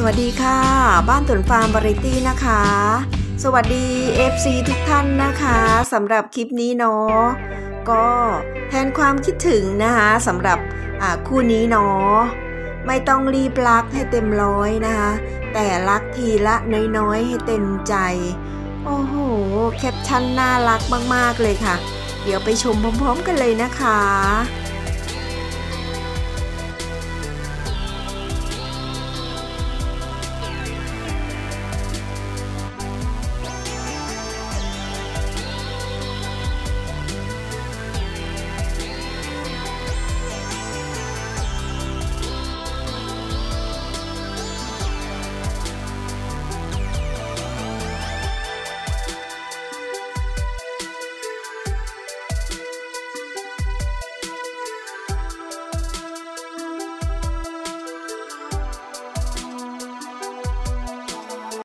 วัสดีค่ะบ้านตุ่นฟาร์มวาไรตี้นะคะสวัสดี FC ทุกท่านนะคะสำหรับคลิปนี้เนาะก็แทนความคิดถึงนะคะสำหรับคู่นี้เนาะไม่ต้องรีบรักให้เต็มร้อยนะคะแต่รักทีละน้อยๆให้เต็มใจโอ้โหแคปชั่นน่ารักมากๆเลยค่ะเดี๋ยวไปชมพร้อมๆกันเลยนะคะ